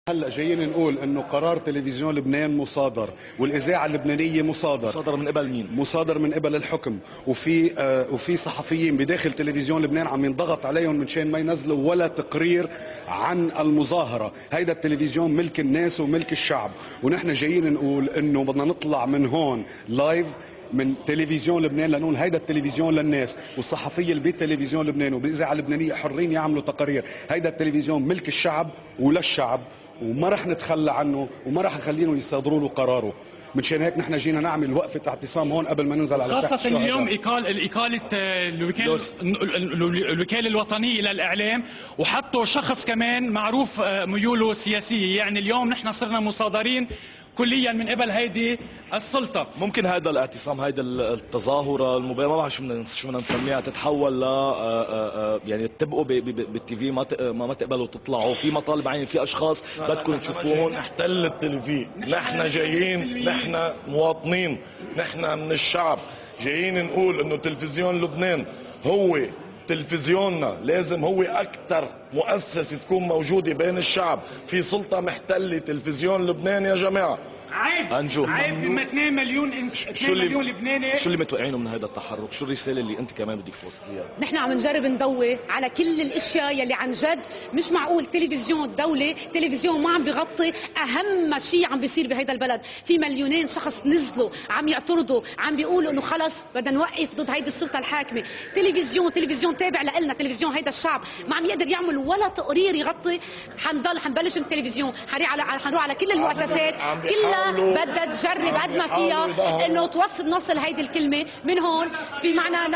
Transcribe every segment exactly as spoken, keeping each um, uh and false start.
هلا جايين نقول انه قرار تلفزيون لبنان مصادر والاذاعه اللبنانيه مصادر مصادر من قبل مين؟ مصادر من قبل الحكم، وفي آه وفي صحفيين بداخل تلفزيون لبنان عم ينضغط عليهم من شان ما ينزلوا ولا تقرير عن المظاهره، هيدا التلفزيون ملك الناس وملك الشعب، ونحن جايين نقول انه بدنا نطلع من هون لايف من تلفزيون لبنان لنقول هيدا التلفزيون للناس، والصحفيه اللي بالتلفزيون لبنان وبالاذاعه اللبنانيه حرين يعملوا تقارير، هيدا التلفزيون ملك الشعب وللشعب وما رح نتخلى عنه وما رح نخليهم يصادروا له قراره. مشان هيك نحن جينا نعمل وقفه اعتصام هون قبل ما ننزل على ساحه خاصة اليوم إقالة الإقالة الوكالة الوكالة الوطنية للإعلام، وحطوا شخص كمان معروف ميوله سياسية، يعني اليوم نحن صرنا مصادرين كليا من قبل هيدي السلطة. ممكن هذا الاعتصام، هيدا التظاهرة المباشرة، ما بعرف شو بدنا شو بدنا نسميها، تتحول ل يعني تبقوا بالتي في، ما ما تقبلوا تطلعوا في مطالب عيني، في اشخاص بدكم تشوفوهم. نحتل التلفزيون، نحن جايين، نحن مواطنين، نحن من الشعب، جايين نقول انه تلفزيون لبنان هو تلفزيوننا، لازم هو اكثر مؤسسه تكون موجوده بين الشعب، في سلطه محتله تلفزيون لبنان يا جماعه. عيب أنجو. عيب لما اثنين مليون انس... اثنين مليون لبناني. شو اللي متوقعينه من هذا التحرك؟ شو الرساله اللي انت كمان بدك توصليها؟ نحن عم نجرب نضوي على كل الاشياء يلي عن جد مش معقول تلفزيون الدوله، تلفزيون ما عم بيغطي اهم شيء عم بيصير بهيدا البلد، في مليونين شخص نزلوا عم يعترضوا، عم بيقولوا انه خلص بدنا نوقف ضد هيدي السلطه الحاكمه، تلفزيون تلفزيون تابع لنا، تلفزيون هيدا الشعب ما عم يقدر يعمل ولا تقرير يغطي، حنضل حنبلش من التلفزيون، حنروح على حنروح على كل المؤسسات كلها بدها تجرب قد ما فيها انه توصل نوصل هيدي الكلمه من هون. في معنا ن...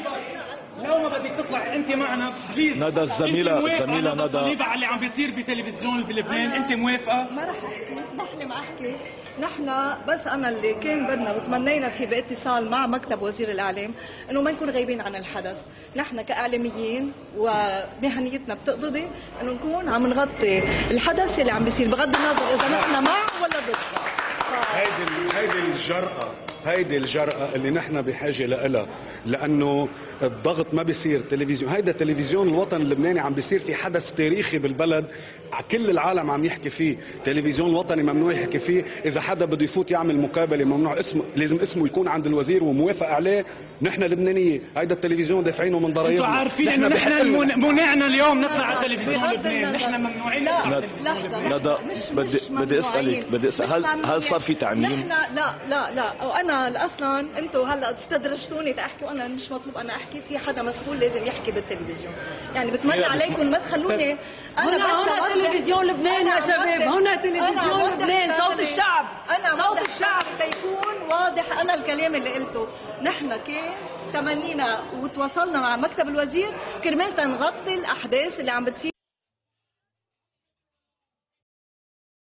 لو ما بدك تطلع انت معنا بليز. ندى الزميله الزميله ندى، على اللي عم بيصير بتلفزيون بلبنان انت موافقه؟ ما رح احكي، اسمح لي ما احكي. نحن بس انا اللي كان بدنا وتمنينا في باتصال مع مكتب وزير الاعلام انه ما نكون غايبين عن الحدث، نحن كاعلاميين ومهنيتنا بتقتضي انه نكون عم نغطي الحدث اللي عم بيصير بغض النظر اذا نحن مع ولا ضد. هيدي هيدي الجرأة، هيدي الجرأة اللي نحن بحاجة لها، لأنه الضغط ما بيصير تلفزيون، هيدا تلفزيون الوطن اللبناني عم بيصير في حدث تاريخي بالبلد، كل العالم عم يحكي فيه، تلفزيون الوطني ممنوع يحكي فيه، إذا حدا بده يفوت يعمل مقابلة ممنوع، اسمه لازم اسمه يكون عند الوزير وموافق عليه، نحن لبنانية، هيدا التلفزيون دافعينه من ضرائبنا. انتوا عارفين انه نحن منعنا اليوم نطلع على تلفزيون لبنان، نحن ممنوعين نطلع على تلفزيون ندى بدي بدي اسالك بدي اسال هل هل صار في تعميم؟ نحن لا لا لا وانا اصلا انتم هلا استدرجتوني تحكي وانا مش مطلوب انا احكي، في حدا مسؤول لازم يحكي بالتلفزيون، يعني بتمنى عليكم ما تخلوني انا هنا تلفزيون لبنان يا شباب، هنا تلفزيون لبنان، صوت الشعب، أنا صوت الشعب بيكون واضح. انا الكلام اللي قلته نحن كان تمنينا وتواصلنا مع مكتب الوزير كرمال تنغطي الاحداث اللي عم بتصير